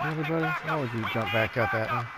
Really, buddy? Why would you jump back up at me?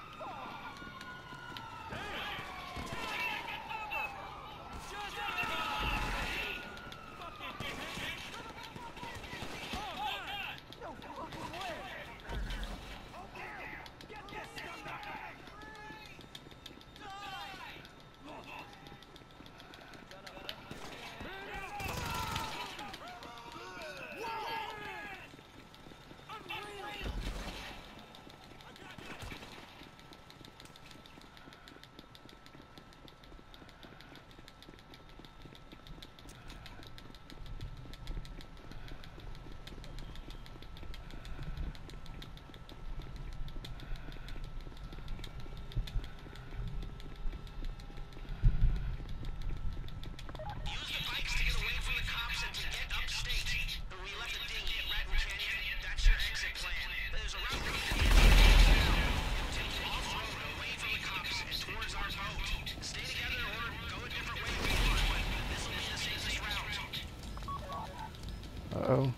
Uh-oh.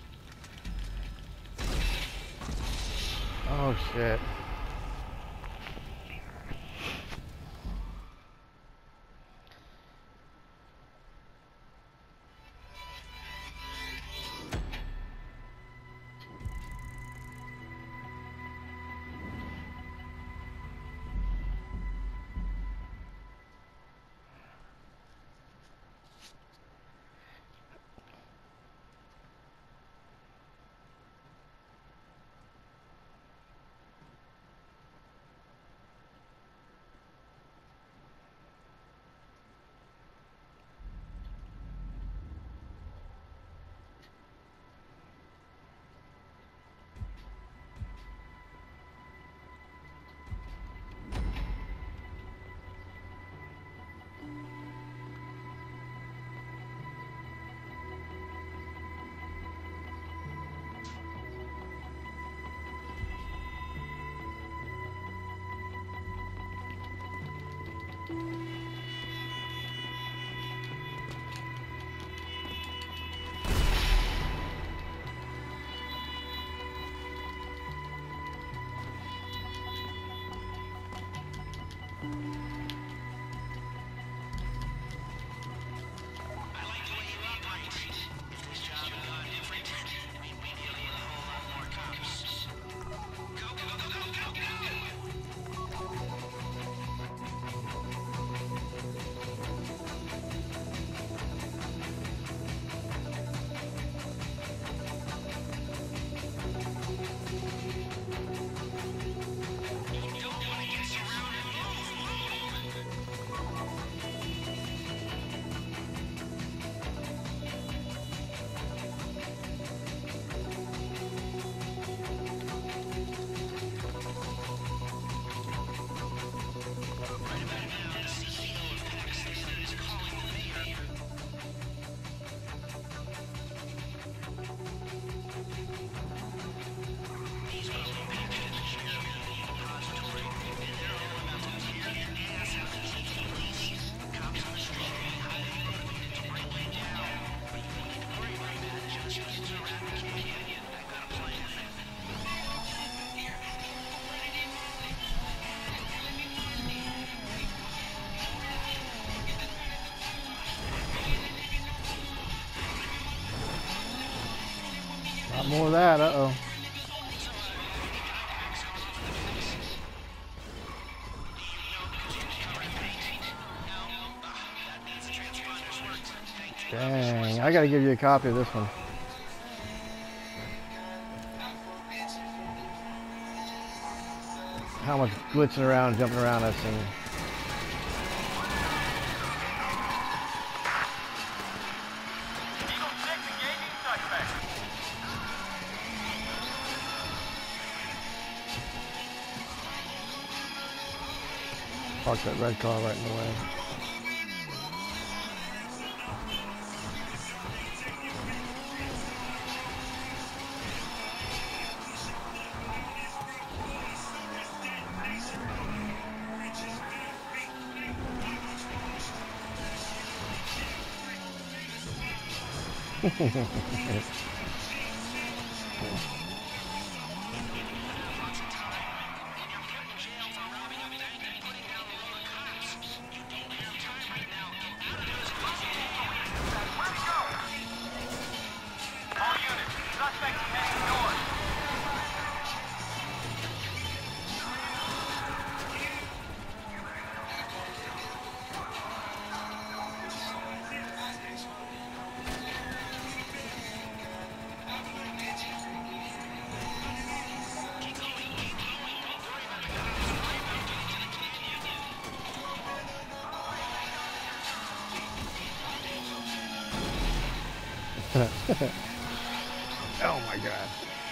Oh, shit. Not more of that, uh-oh. Dang, I gotta give you a copy of this one. How much glitching around, jumping around I've seen. Park that red car right in the way. Oh my god.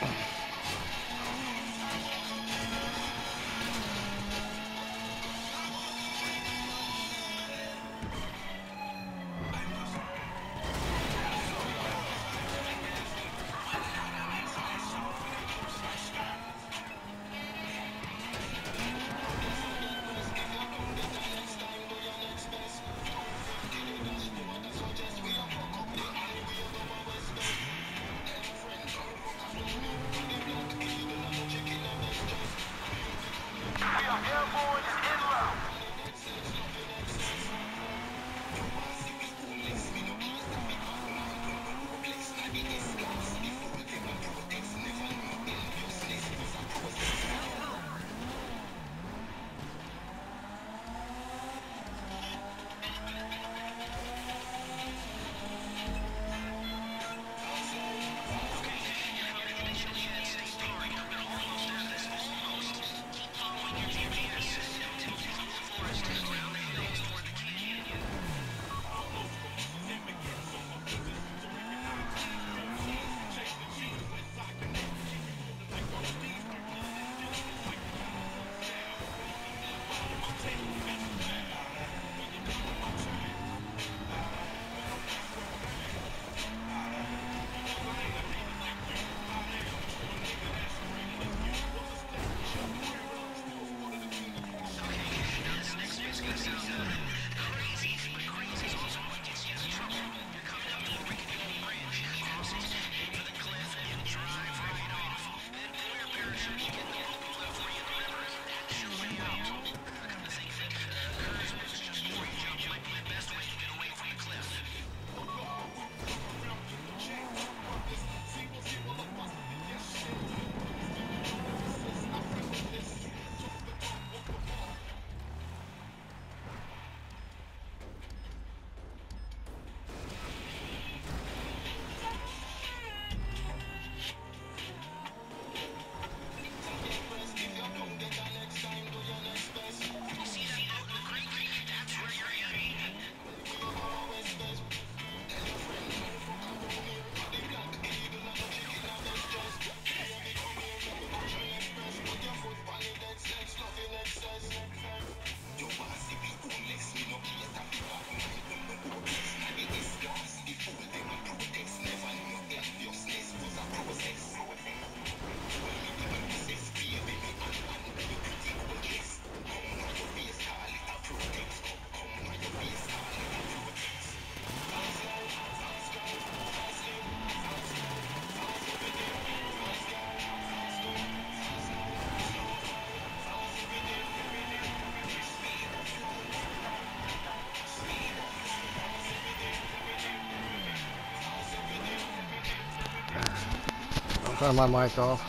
I'll turn my mic off.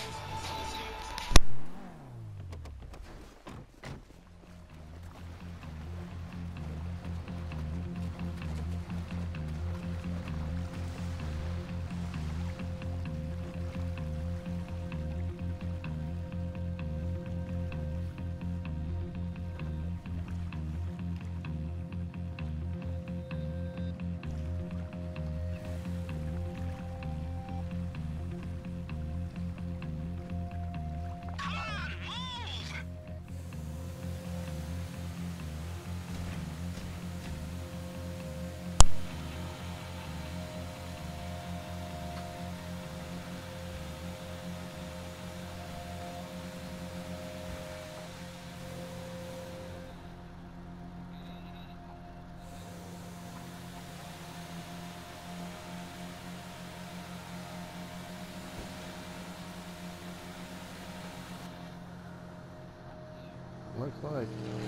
Looks like.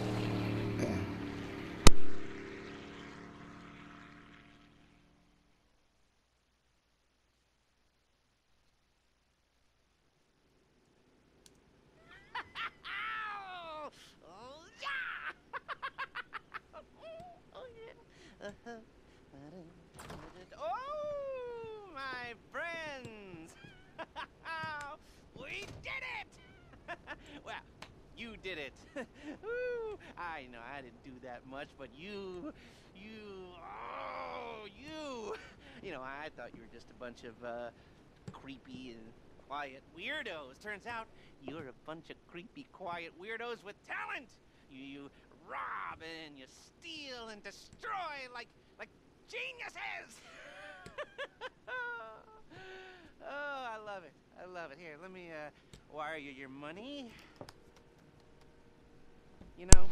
Oh, yeah! Oh, yeah. Oh, my friends! We did it! Well, you did it. Ooh, I know I didn't do that much, but you, You know, I thought you were just a bunch of creepy and quiet weirdos. Turns out you're a bunch of creepy, quiet weirdos with talent. You rob and you steal and destroy like geniuses. Oh, I love it. I love it. Here, let me wire you your money. You know,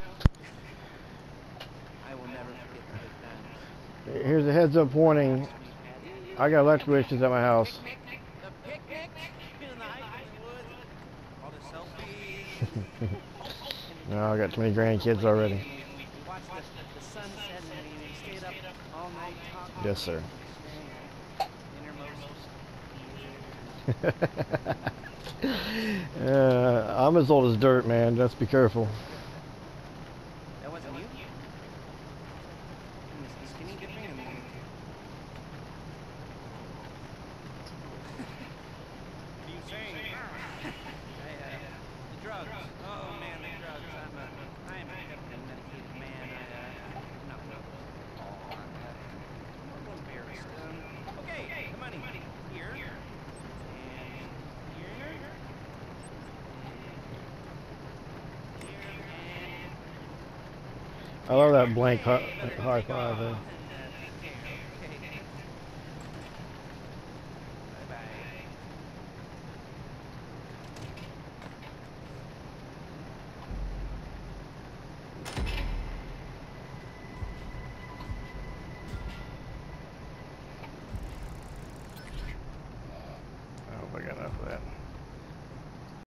I will never forget those times. Here's a heads up warning. I got electrical issues at my house. The picnic in the hike in the woods. All the selfies. No, I got too many grandkids already. We watched the sunset and we stayed up all night talking. Yes, sir. I'm as old as dirt, man. Let's be careful. That wasn't you? The skinny dipping and the... What are you saying? The drugs. Oh man, the drugs. I am a heavily medicated man. I'm not well. Oh, I'm a little embarrassed. Okay, the money. Here. And here. I love that blank high five there. Bye-bye.